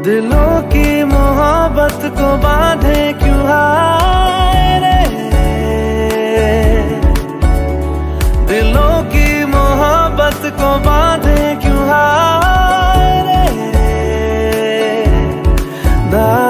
दिलों की मोहब्बत को बांधे क्यों हाय रे, दिलों की मोहब्बत को बांधे क्यों हाय रे,